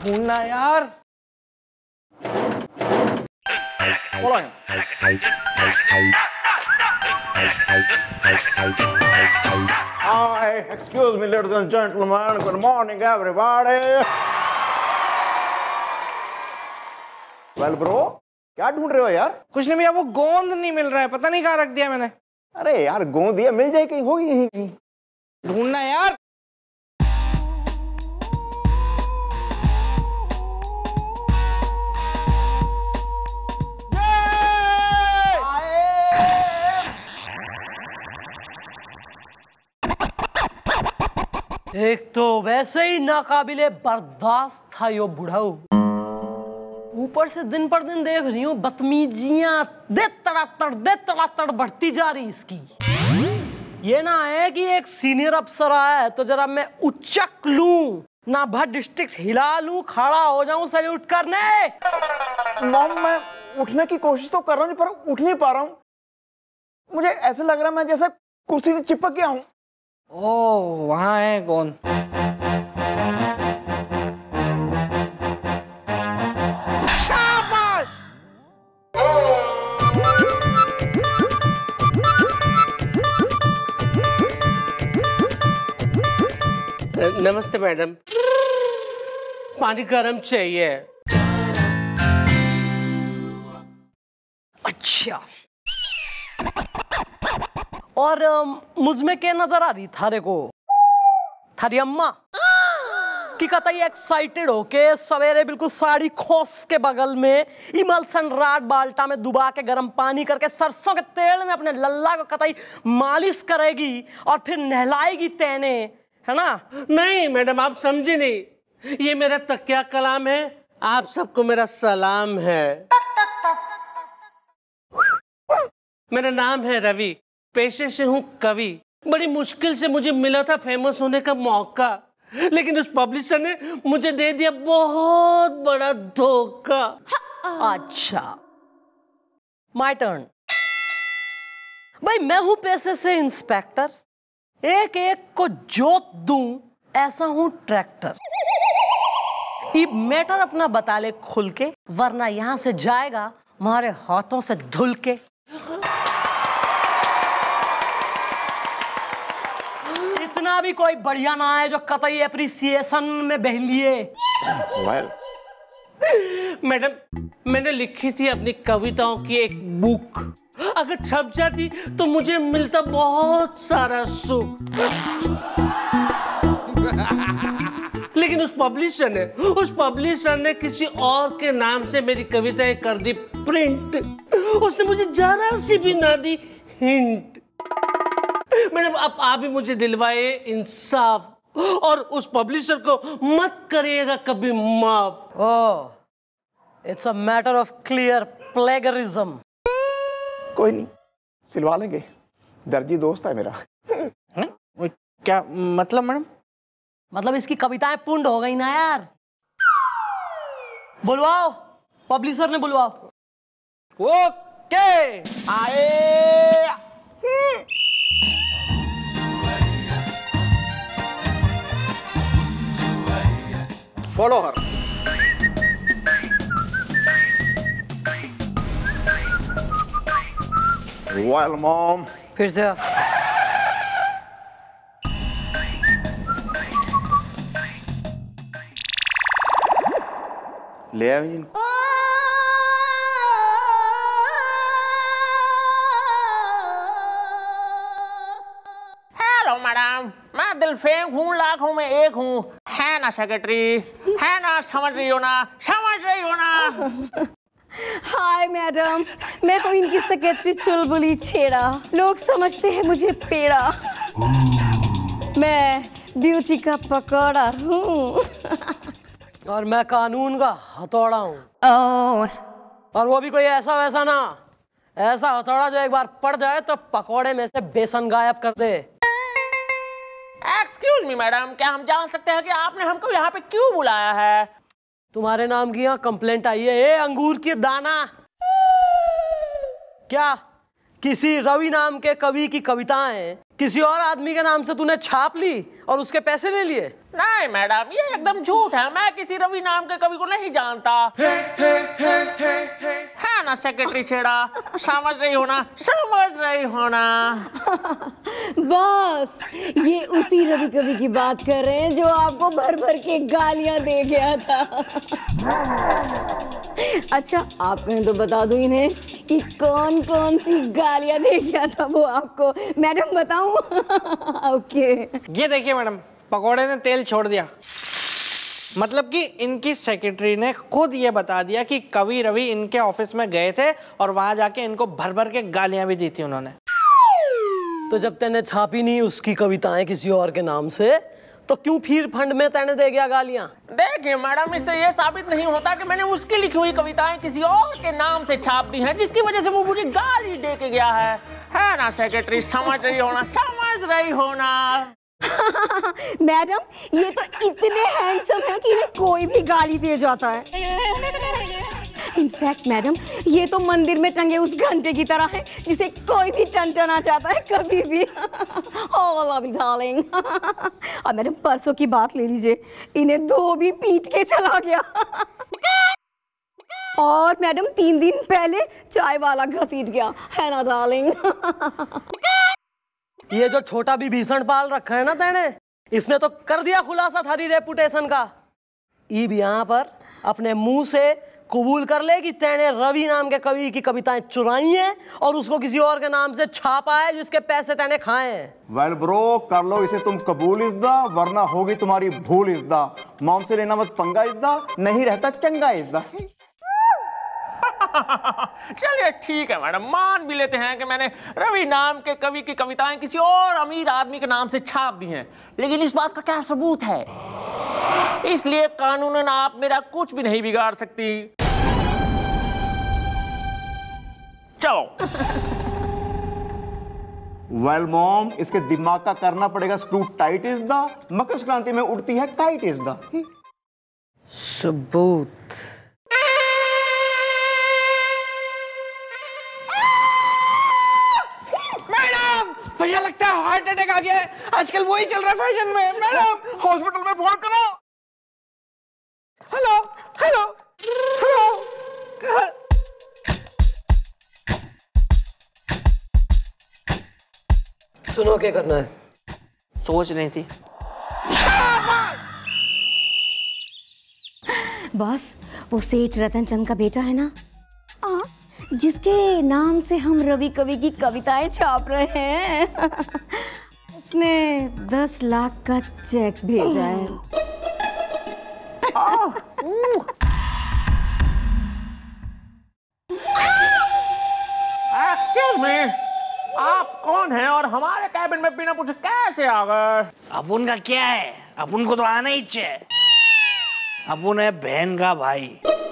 ढूंढना यार। Excuse me, ladies and gentlemen. Good morning, everybody. Well, bro, क्या ढूंढ रहे हो यार? कुछ नहीं भैया, वो गोंद नहीं मिल रहा है, पता नहीं कहाँ रख दिया मैंने। अरे यार, गोंद दिया मिल जाए, कहीं होगी यहीं कहीं। ढूंढना यार। एक तो वैसे ही नाकाबिले बर्दाश्त था यो बुढ़ाऊ, ऊपर से दिन पर दिन देख रही हूँ बदतमीजियां दे तड़ातड़ बढ़ती जा रही इसकी। ये ना है कि एक सीनियर अफसर आया है तो जरा मैं उचक लूं, ना भर डिस्ट्रिक्ट हिला लूं, खड़ा हो जाऊं सैल्यूट करने। मॉम, मैं उठने की कोशिश तो कर रहा हूँ पर उठ नहीं पा रहा हूँ। मुझे ऐसा लग रहा है मैं जैसे कुर्सी से चिपक गया हूँ। ओह, वहां है कौन? शाबाश! नमस्ते मैडम, पानी गर्म चाहिए। अच्छा, और मुझ में क्या नजर आ रही थारे को? थारी अम्मा की कतई एक्साइटेड होके सवेरे बिल्कुल साड़ी खोस के बगल में इमल्सन राड बाल्टा में डुबा के गर्म पानी करके सरसों के तेल में अपने लल्ला को कतई मालिश करेगी और फिर नहलाएगी तेने, है ना? नहीं मैडम, आप समझी नहीं, ये मेरा तकिया कलाम है, आप सबको मेरा सलाम है। मेरा नाम है रवि, पेशे से हूँ कवि। बड़ी मुश्किल से मुझे मिला था फेमस होने का मौका, लेकिन उस पब्लिशर ने मुझे दे दिया बहुत बड़ा धोखा। अच्छा, माय टर्न। भाई मैं हूं पेशे से इंस्पेक्टर, एक एक को जोत दूं ऐसा हूं ट्रैक्टर। ये मैटर अपना बता ले खुल के, वरना यहां से जाएगा हमारे हाथों से धुल के। इतना भी कोई बढ़िया ना है जो कतई एप्रिसिएशन में बहलिए। well. मैडम, मैंने लिखी थी अपनी कविताओं की एक बुक, अगर छप जाती तो मुझे मिलता बहुत सारा सुख। लेकिन उस पब्लिशर ने किसी और के नाम से मेरी कविताएं कर दी प्रिंट। उसने मुझे जरा सी भी ना दी हिंट। मैडम, अब आप भी मुझे दिलवाए इंसाफ और उस पब्लिशर को मत करिएगा कभी माफ। Oh, it's a matter of clear plagiarism. कोई नहीं, सिलवा लेंगे, दर्जी दोस्त है मेरा। क्या मतलब मैडम? मतलब इसकी कविताएं पुंड हो गई ना यार। बुलवाओ, पब्लिशर ने बुलवाओ। ओके, आए। Follow her. Well, mom. फिर से ले आओ इनको। हेलो मैडम, मैं दिलफेम हूँ, लाखों में एक हूँ, है ना सेक्रेटरी? है ना? समझ रही हो ना? हाय मैडम, मैं हूँ इनकी सेक्रेटरी चुलबुली छेड़ा, लोग समझते हैं मुझे पेड़ा। मैं ब्यूटी का पकौड़ा हूँ और मैं कानून का हथौड़ा हूँ। और वो भी कोई ऐसा वैसा ना, ऐसा हथौड़ा जो एक बार पड़ जाए तो पकौड़े में से बेसन गायब कर दे। एक्सक्यूज मी मैडम, क्या हम जान सकते हैं कि आपने हमको यहाँ पे क्यों बुलाया है? तुम्हारे नाम की यहाँ कंप्लेंट आई है। ए अंगूर की दाना, क्या किसी रवि नाम के कवि की कविताएं किसी और आदमी के नाम से तूने छाप ली और उसके पैसे ले लिए? नहीं मैडम, ये एकदम झूठ है। मैं किसी रवि नाम के कवि को नहीं जानता। है ना सेक्रेटरी छेड़ा, समझ रही हो ना, समझ रही हो ना। बॉस, ये उसी रवि कवि की बात कर रहे हैं जो आपको भर भर के गालियां दे गया था। अच्छा, आप कहें तो बता दो इन्हें कि कौन कौन सी गालियां दे गया था वो आपको। मैडम बताऊं? ओके। ये देखिए मैडम, पकोड़े ने तेल छोड़ दिया। मतलब कि इनकी सेक्रेटरी ने खुद ये बता दिया कि कवि रवि इनके ऑफिस में गए थे और वहां जाके इनको भर भर के गालियां भी दी थी उन्होंने। तो जब तेने छापी नहीं उसकी कविताएं किसी और के नाम से, तो क्यों फिर फंड में तेने दे गया गालियां? देखिए मैडम, इससे ये साबित नहीं होता कि मैंने उसकी लिखी हुई कविताएं किसी और के नाम से छाप दी हैं, जिसकी वजह से वो मुझे गाली दे के गया है ना सेक्रेटरी? समझ रही हो ना, समझ रही हो ना। मैडम, ये तो इतने हैंडसम है कि इन्हें कोई भी गाली दे जाता है। इनफैक्ट मैडम, ये तो मंदिर में टंगे उस घंटे की तरह है जिसे कोई भी टनटना चाहता है कभी भी। Oh, love you, darling. और मैडम, परसों की बात ले लीजिए, इन्हें धोबी पीट के चला गया। और मैडम 3 दिन पहले चाय वाला घसीट गया, है ना डार्लिंग? ये जो छोटा विभीषण पाल रखा है ना तेने, इसने तो कर दिया खुलासा थारी रेपुटेशन का। ईब यहाँ पर अपने मुंह से कबूल कर ले कि तेने रवि नाम के कवि की कविताएं चुराई हैं और उसको किसी और के नाम से छापा है जिसके पैसे तेने खाए हैं। वेल ब्रो, कर लो इसे तुम कबूल इज़्दा, वरना होगी तुम्हारी भूल इज़्दा। मॉम से लेना मत पंगा इज़्दा, नहीं रहता चंगा इज़्दा। चलिए ठीक है मैडम, मान भी लेते हैं कि मैंने रवि नाम के कवि की कविताएं किसी और अमीर आदमी के नाम से छाप दी हैं, लेकिन इस बात का क्या सबूत है? इसलिए कानूनन आप मेरा कुछ भी नहीं बिगाड़ सकती। चलो। वेल मॉम, इसके दिमाग का करना पड़ेगा स्क्रू टाइट इज़्दा। मकर संक्रांति में उड़ती है काइट इज़्दा। सबूत? भैया, लगता है हार्ट अटैक आ गया है। आजकल वही चल रहा है फैशन में। मैडम, हॉस्पिटल में फोन करो। Hello hello hello. सुनो, क्या करना है? सोच नहीं थी। बॉस, वो सेठ रतन चंद का बेटा है ना, जिसके नाम से हम रवि कवि की कविताएं छाप रहे हैं, उसने 10 लाख का चेक भेजा है। एक्सक्यूज मी, आप कौन हैं और हमारे कैबिन में बिना पूछे कैसे आ गए? अपुन का क्या है? अपुन को तो आना ही चाहिए। अपुन है बहन का भाई,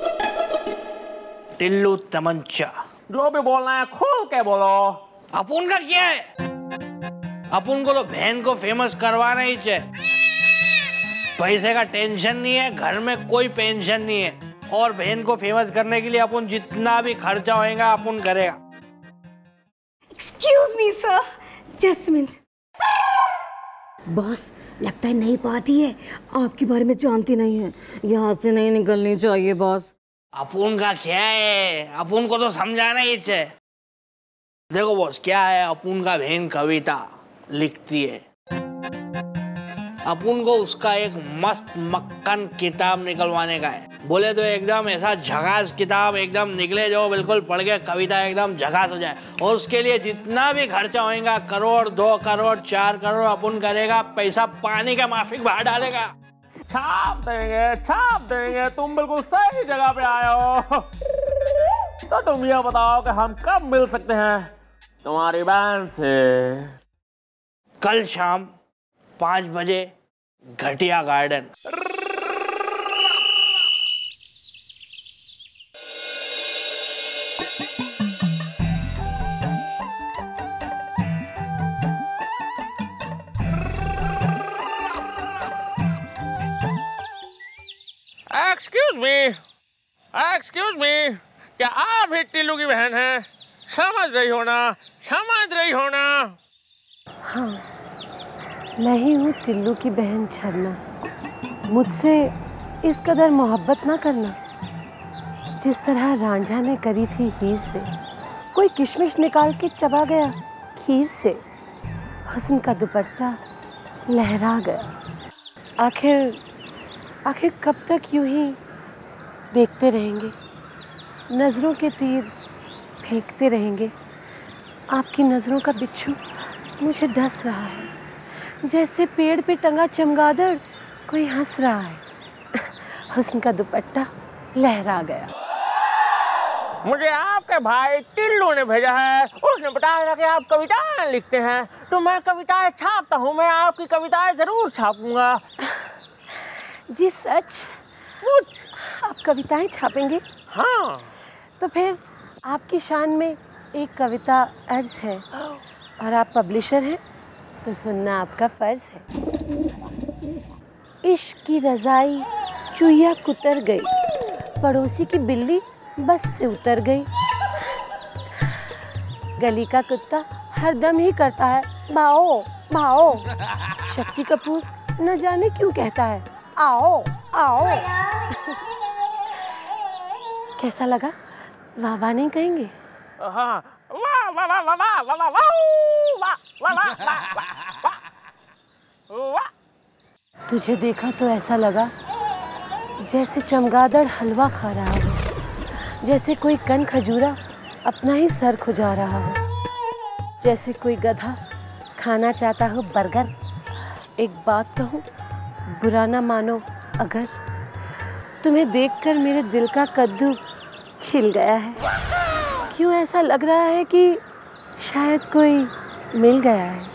टिल्लू तमंचा। जो भी बोलना है खोल के बोलो। अपुन का क्या है? अपुन को तो बहन को फेमस करवाना ही चाहिए। पैसे का टेंशन नहीं है, घर में कोई पेंशन नहीं है, और बहन को फेमस करने के लिए अपुन जितना भी खर्चा होएगा अपुन करेगा। Excuse me sir, just minute. Boss, लगता है नई पार्टी है, आपके बारे में जानती नहीं है, यहाँ से नहीं निकलनी चाहिए बॉस। अपुन का क्या है? अपुन को तो समझाना ही चाहिए। देखो बॉस, क्या है, अपुन का बहन कविता लिखती है। अपुन को उसका एक मस्त मक्खन किताब निकलवाने का है। बोले तो एकदम ऐसा झकास किताब एकदम निकले जो बिल्कुल पढ़ के कविता एकदम झकास हो जाए। और उसके लिए जितना भी खर्चा होएगा, करोड़ 2 करोड़ 4 करोड़ अपुन करेगा। पैसा पानी का माफिक बाहर डालेगा। छाप देंगे। तुम बिल्कुल सही जगह पे आए हो। तो तुम ये बताओ कि हम कब मिल सकते हैं तुम्हारी बहन से? कल शाम 5 बजे घटिया गार्डन। एक्सक्यूज मी, क्या आप ही टिल्लू की बहन हैं? समझ रही हो ना? हाँ, मैं ही हूँ टिल्लू की बहन झरना। मुझसे इस कदर मोहब्बत ना करना जिस तरह रांझा ने करी थी हीर से। कोई किशमिश निकाल के चबा गया खीर से, हुस्न का दुपट्टा लहरा गया। आखिर कब तक यूं ही देखते रहेंगे, नज़रों के तीर फेंकते रहेंगे। आपकी नज़रों का बिच्छू मुझे डस रहा है, जैसे पेड़ पे टंगा चमगादड़ कोई हंस रहा है। हुस्न का दुपट्टा लहरा गया। मुझे आपके भाई टिल्लू ने भेजा है। उसने बताया था कि आप कविताएं लिखते हैं, तो मैं कविताएं छापता हूँ। मैं आपकी कविताएं जरूर छापूंगा। जी सच? आप कविताएं छापेंगे? हाँ। तो फिर आपकी शान में एक कविता अर्ज है, और आप पब्लिशर हैं तो सुनना आपका फर्ज है। इश्क की रज़ाई चुईया कुतर गई, पड़ोसी की बिल्ली बस से उतर गई। गली का कुत्ता हर दम ही करता है भाओ भाओ। शक्ति कपूर न जाने क्यों कहता है आओ आओ। कैसा लगा? वाह वाह नहीं कहेंगे? हाँ, वाह वाह वाह वाह वाह वाह वाह वाह वाह वाह वाह वाह। तुझे देखा तो ऐसा लगा जैसे चमगादड़ हलवा खा रहा हो, जैसे कोई कन खजूरा अपना ही सर खुजा रहा हो, जैसे कोई गधा खाना चाहता हो बर्गर। एक बात कहूँ, बुरा ना मानो अगर तुम्हें देखकर मेरे दिल का कद्दू छिल गया है। क्यों ऐसा लग रहा है कि शायद कोई मिल गया है।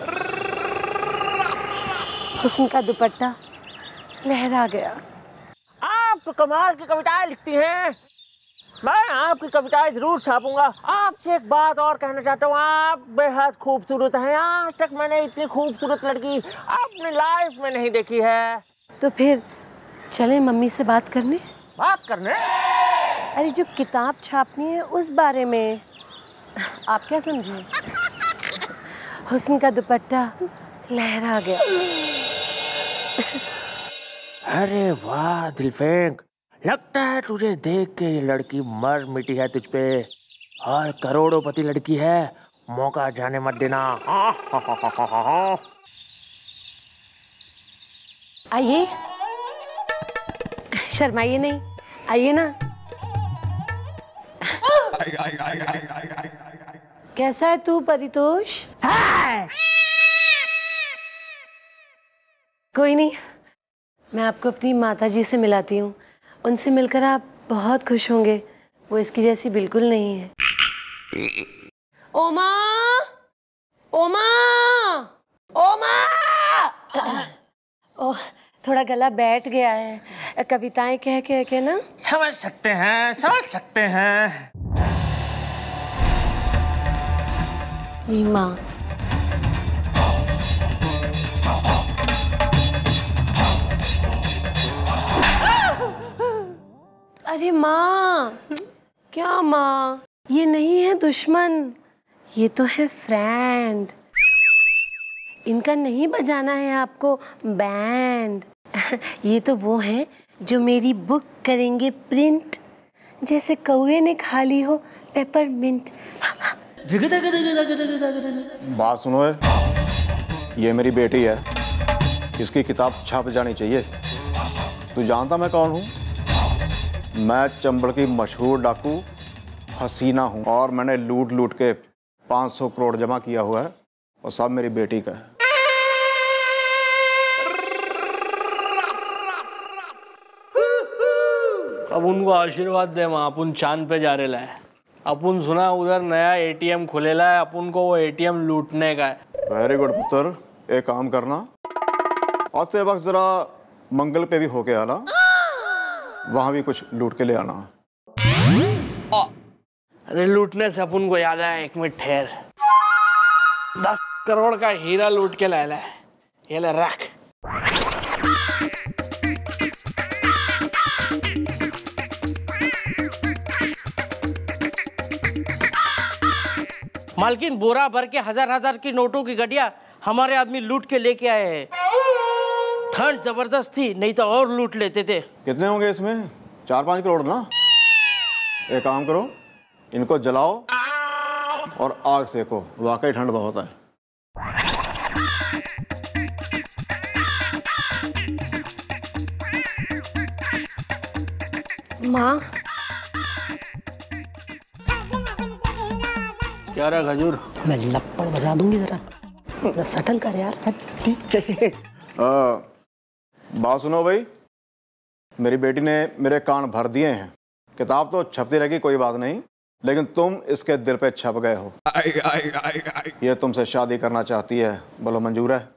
हुस्न का दुपट्टा लहरा गया। आप तो कमाल की कविताएं लिखती हैं। मैं आपकी कविताएं जरूर छापूंगा। आपसे एक बात और कहना चाहता हूँ, आप बेहद खूबसूरत हैं। आज तक मैंने इतनी खूबसूरत लड़की अपनी लाइफ में नहीं देखी है। तो फिर चलें मम्मी से बात करने? बात करने? अरे जो किताब छापनी है उस बारे में। आप क्या समझे? हुस्न का दुपट्टा लहरा गया। अरे वाह दिलफेंक, लगता है तुझे देख के ये लड़की मर मिटी है तुझ पे, और करोड़ोंपति लड़की है। मौका जाने मत देना। आइए, शर्माइए नहीं, आइए ना। कैसा है तू परितोष? कोई नहीं, मैं आपको अपनी माताजी से मिलाती हूँ। उनसे मिलकर आप बहुत खुश होंगे। वो इसकी जैसी बिल्कुल नहीं है। ओमा, ओमा, ओमा। ओह, थोड़ा गला बैठ गया है, कविताएं कह कह के ना। समझ सकते हैं, समझ सकते हैं। माँ, अरे माँ, क्या माँ, ये नहीं है दुश्मन, ये तो है फ्रेंड। इनका नहीं बजाना है आपको बैंड। ये तो वो है जो मेरी बुक करेंगे प्रिंट, जैसे कौवे ने खा ली हो पेपरमिंट। बात सुनो है, ये मेरी बेटी है, इसकी किताब छप जानी चाहिए। तू जानता मैं कौन हूँ? मैं चंबल की मशहूर डाकू हसीना हूँ, और मैंने लूट लूट के 500 करोड़ जमा किया हुआ है, और सब मेरी बेटी का है। अब उनको आशीर्वाद दे माँ, अपन चांद पे जा रहे है। अपन सुना उधर नया एटीएम खुलेला है, अपन को वो एटीएम लूटने का है। वेरी गुड पुत्र, एक काम करना, आते वक्त जरा मंगल पे भी होके आना, वहां भी कुछ लूट के ले आना। अरे लूटने से अपन को याद आया, एक मिनट ठहर। 10 करोड़ का हीरा लूट के लाया है, ये ले रख। मालकिन बोरा भर के हजार की नोटों की गड्डिया हमारे आदमी लूट के लेके आए हैं। ठंड जबरदस्त थी, नहीं तो और लूट लेते थे। कितने होंगे इसमें? 4-5 करोड़ ना? एक काम करो, इनको जलाओ और आग सेको, वाकई ठंड बहुत है। माँ, क्या रहा खजूर? मैं लपड़ बजा दूंगी जरा सटल कर यार। बात सुनो भाई, मेरी बेटी ने मेरे कान भर दिए हैं। किताब तो छपती रहेगी, कोई बात नहीं, लेकिन तुम इसके दिल पे छप गए हो। ये तुमसे शादी करना चाहती है, बोलो मंजूर है?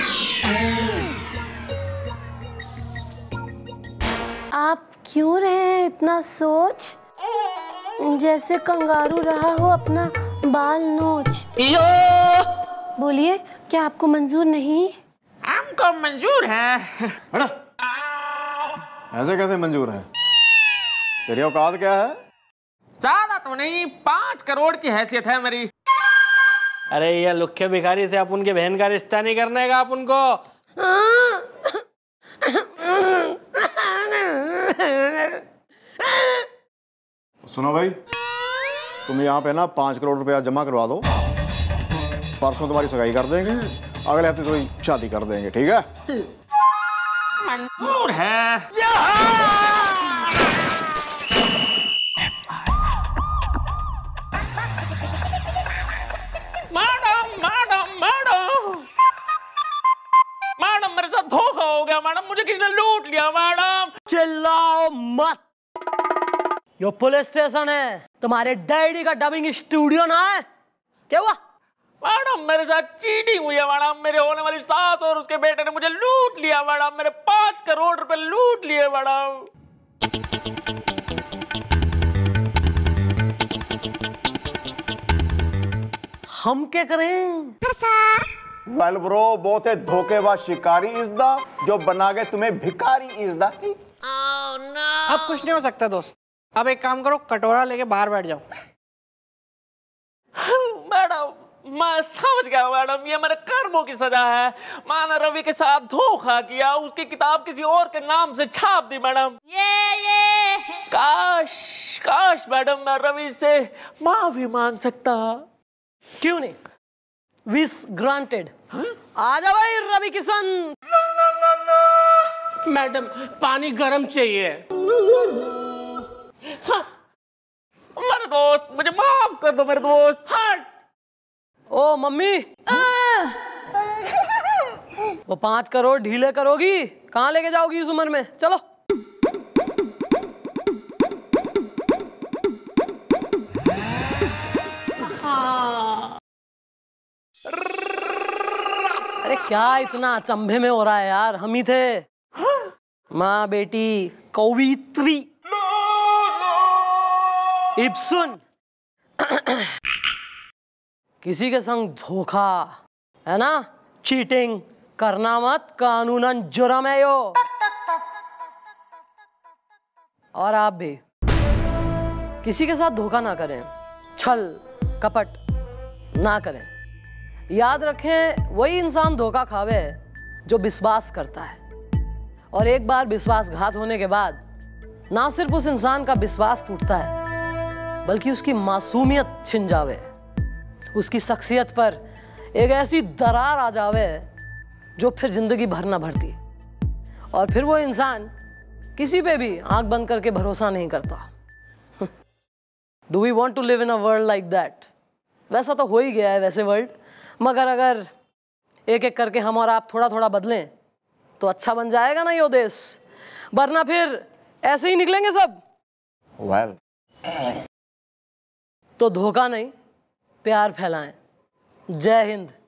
आप क्यों रहे इतना सोच, जैसे कंगारू रहा हो अपना बाल नोच। बोलिए, क्या आपको मंजूर नहीं? हमको मंजूर है। ऐसे कैसे मंजूर है? तेरी औकात क्या है? ज्यादा तो नहीं, 5 करोड़ की हैसियत है मेरी। अरे ये लुखे भिखारी से अपन के बहन का रिश्ता नहीं करने का अपन को। सुनो भाई, तुम यहाँ पे ना 5 करोड़ रुपया जमा करवा दो, परसों तुम्हारी सगाई कर देंगे, अगले हफ्ते तुम्हारी शादी कर देंगे, ठीक है? मंजूर है। मैडम मैडम मैडम मैडम, मेरे साथ धोखा हो गया मैडम, मुझे किसी ने लूट लिया मैडम। चिल्लाओ मत, यो पुलिस स्टेशन है, तुम्हारे डैडी का डबिंग स्टूडियो ना है। क्या हुआ? मैडम मेरे साथ चीटिंग हुई है मैडम, मेरे होने वाली सास और उसके बेटे ने मुझे लूट लिया मैडम, मेरे 5 करोड़ रुपए लूट लिए मैडम। हम क्या करें? वेल ब्रो, बोथ ए धोखेबाज शिकारी इज द, जो बना के तुम्हें भिखारी इज द। अब कुछ नहीं हो सकता दोस्त, अब एक काम करो, कटोरा लेके बाहर बैठ जाओ। मैडम मैं समझ गया मैडम, ये मेरे कर्मों की सजा है। मैंने रवि के साथ धोखा किया, उसकी किताब किसी और के नाम से छाप दी मैडम। ये काश काश मैडम मैं रवि से माफी मांग सकता। क्यों नहीं? Wish granted. आ जाओ भाई रवि किशन। मैडम पानी गर्म चाहिए। हाँ। मेरे दोस्त मुझे माफ कर दो मेरे दोस्त। हट। ओ मम्मी, वो 5 करोड़ ढीले करोगी? कहाँ लेके जाओगी इस उम्र में? चलो। अरे क्या इतना अचंभे में हो रहा है यार, हम ही थे। माँ बेटी कवित्री। इब्सन। किसी के संग धोखा है ना, चीटिंग करना मत, कानूनन जुर्म है यो। और आप भी किसी के साथ धोखा ना करें, छल कपट ना करें। याद रखें, वही इंसान धोखा खावे जो विश्वास करता है, और एक बार विश्वासघात होने के बाद ना सिर्फ उस इंसान का विश्वास टूटता है, बल्कि उसकी मासूमियत छिन जावे, उसकी शख्सियत पर एक ऐसी दरार आ जावे जो फिर जिंदगी भर ना भरती, और फिर वो इंसान किसी पे भी आंख बंद करके भरोसा नहीं करता। Do we want to live in a world like that? वैसा तो हो ही गया है वैसे वर्ल्ड, मगर अगर एक एक करके हम और आप थोड़ा थोड़ा बदलें तो अच्छा बन जाएगा ना यो देश, वरना फिर ऐसे ही निकलेंगे सब। वेल तो धोखा नहीं, प्यार फैलाएं। जय हिंद।